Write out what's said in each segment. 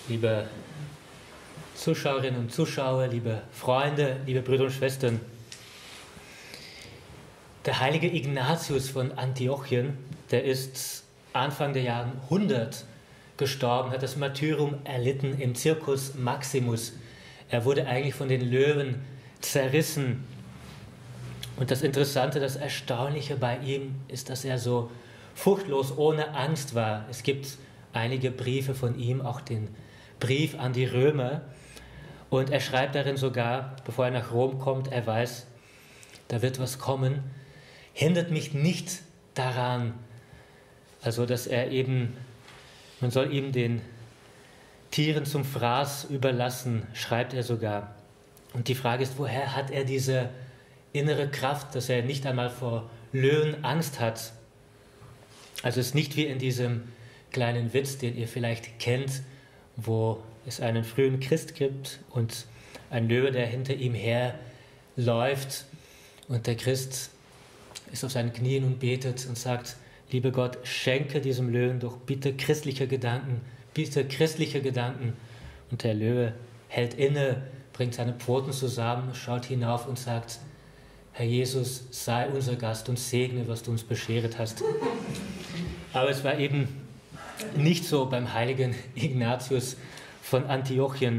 liebe Zuschauerinnen und Zuschauer, liebe Freunde, liebe Brüder und Schwestern. Der heilige Ignatius von Antiochien, der ist Anfang der Jahre 100 gestorben, hat das Martyrium erlitten im Circus Maximus. Er wurde eigentlich von den Löwen zerrissen. Und das Interessante, das Erstaunliche bei ihm ist, dass er so furchtlos, ohne Angst war. Es gibt einige Briefe von ihm, auch den Brief an die Römer. Und er schreibt darin sogar, bevor er nach Rom kommt, er weiß, da wird was kommen, hindert mich nicht daran, also dass er eben, man soll ihm den Tieren zum Fraß überlassen, schreibt er sogar. Und die Frage ist, woher hat er diese innere Kraft, dass er nicht einmal vor Löwen Angst hat? Also es ist nicht wie in diesem kleinen Witz, den ihr vielleicht kennt, wo es einen frühen Christ gibt und ein Löwe, der hinter ihm her läuft, und der Christ ist auf seinen Knien und betet und sagt: Lieber Gott, schenke diesem Löwen doch bitte christliche Gedanken, bitte christliche Gedanken. Und der Löwe hält inne, bringt seine Pfoten zusammen, schaut hinauf und sagt: Herr Jesus, sei unser Gast und segne, was du uns beschert hast. Aber es war eben nicht so beim heiligen Ignatius von Antiochien.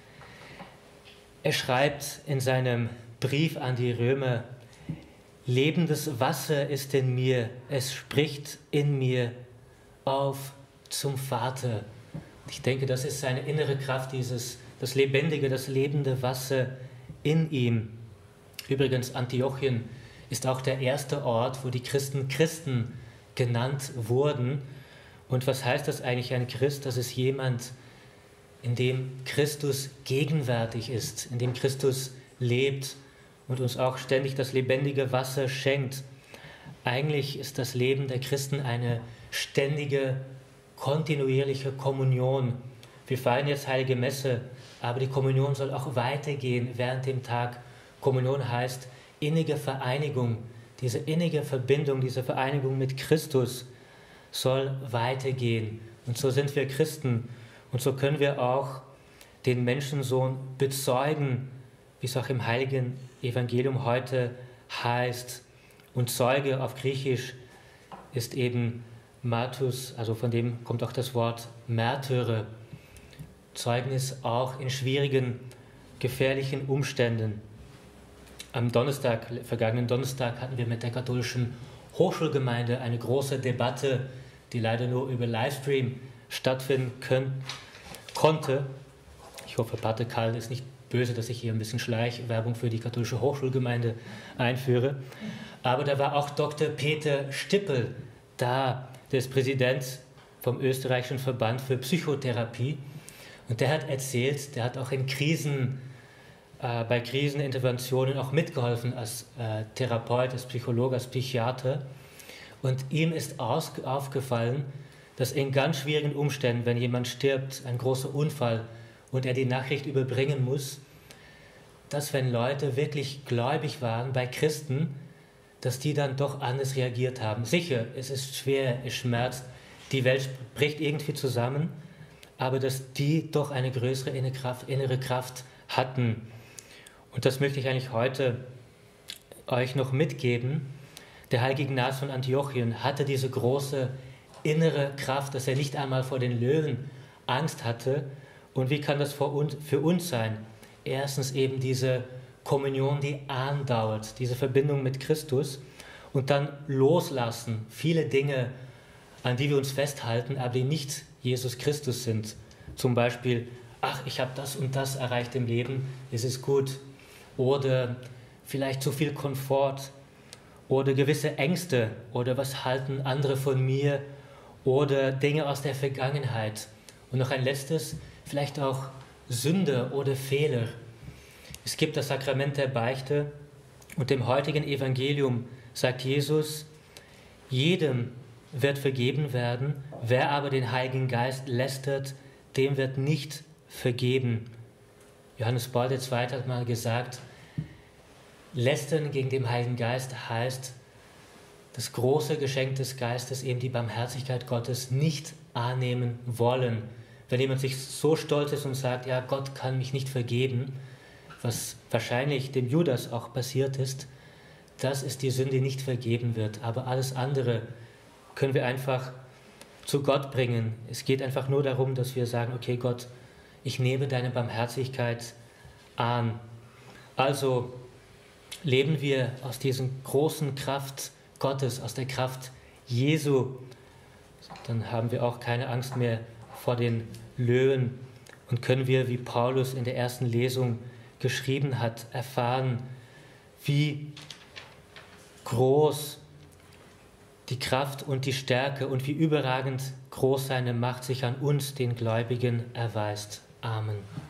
Er schreibt in seinem Brief an die Römer: Lebendes Wasser ist in mir, es spricht in mir auf zum Vater. Ich denke, das ist seine innere Kraft, das lebendige, das lebende Wasser in ihm. Übrigens, Antiochien ist auch der erste Ort, wo die Christen Christen genannt wurden. Und was heißt das eigentlich, ein Christ? Das ist jemand, in dem Christus gegenwärtig ist, in dem Christus lebt und uns auch ständig das lebendige Wasser schenkt. Eigentlich ist das Leben der Christen eine ständige, kontinuierliche Kommunion. Wir feiern jetzt Heilige Messe, aber die Kommunion soll auch weitergehen während dem Tag. Kommunion heißt innige Vereinigung. Diese innige Verbindung, diese Vereinigung mit Christus soll weitergehen. Und so sind wir Christen. Und so können wir auch den Menschensohn bezeugen, wie es auch im heiligen Evangelium heute heißt. Und Zeuge auf Griechisch ist eben Martus, also von dem kommt auch das Wort Märtyrer. Zeugnis auch in schwierigen, gefährlichen Umständen. Am vergangenen Donnerstag, hatten wir mit der katholischen Hochschulgemeinde eine große Debatte, die leider nur über Livestream stattfinden konnte. Ich hoffe, Pater Karl ist nicht böse, dass ich hier ein bisschen Schleichwerbung für die katholische Hochschulgemeinde einführe. Aber da war auch Dr. Peter Stippel da, der ist Präsident vom österreichischen Verband für Psychotherapie. Und der hat erzählt, der hat auch in bei Kriseninterventionen auch mitgeholfen als Therapeut, als Psychologe, als Psychiater. Und ihm ist aufgefallen, dass in ganz schwierigen Umständen, wenn jemand stirbt, ein großer Unfall, und er die Nachricht überbringen muss, dass wenn Leute wirklich gläubig waren bei Christen, dass die dann doch anders reagiert haben. Sicher, es ist schwer, es schmerzt, die Welt bricht irgendwie zusammen, aber dass die doch eine größere innere Kraft hatten. Und das möchte ich eigentlich heute euch noch mitgeben. Der heilige Ignatius von Antiochien hatte diese große innere Kraft, dass er nicht einmal vor den Löwen Angst hatte. Und wie kann das für uns sein? Erstens eben diese Kommunion, die andauert, diese Verbindung mit Christus, und dann loslassen, viele Dinge, an die wir uns festhalten, aber die nicht Jesus Christus sind. Zum Beispiel: Ach, ich habe das und das erreicht im Leben, es ist gut. Oder vielleicht zu viel Komfort oder gewisse Ängste oder was halten andere von mir oder Dinge aus der Vergangenheit. Und noch ein letztes, vielleicht auch Sünde oder Fehler. Es gibt das Sakrament der Beichte, und im heutigen Evangelium sagt Jesus: Jedem wird vergeben werden, wer aber den Heiligen Geist lästert, dem wird nicht vergeben. Johannes Paul II. Hat mal gesagt, Lästern gegen den Heiligen Geist heißt, das große Geschenk des Geistes, eben die Barmherzigkeit Gottes, nicht annehmen wollen. Wenn jemand sich so stolz ist und sagt, ja, Gott kann mich nicht vergeben, was wahrscheinlich dem Judas auch passiert ist, das ist die Sünde, die nicht vergeben wird. Aber alles andere können wir einfach zu Gott bringen. Es geht einfach nur darum, dass wir sagen, okay Gott, ich nehme deine Barmherzigkeit an. Also leben wir aus dieser großen Kraft Gottes, aus der Kraft Jesu, dann haben wir auch keine Angst mehr vor den Löwen und können wir, wie Paulus in der ersten Lesung geschrieben hat, erfahren, wie groß die Kraft und die Stärke und wie überragend groß seine Macht sich an uns, den Gläubigen, erweist. Amen.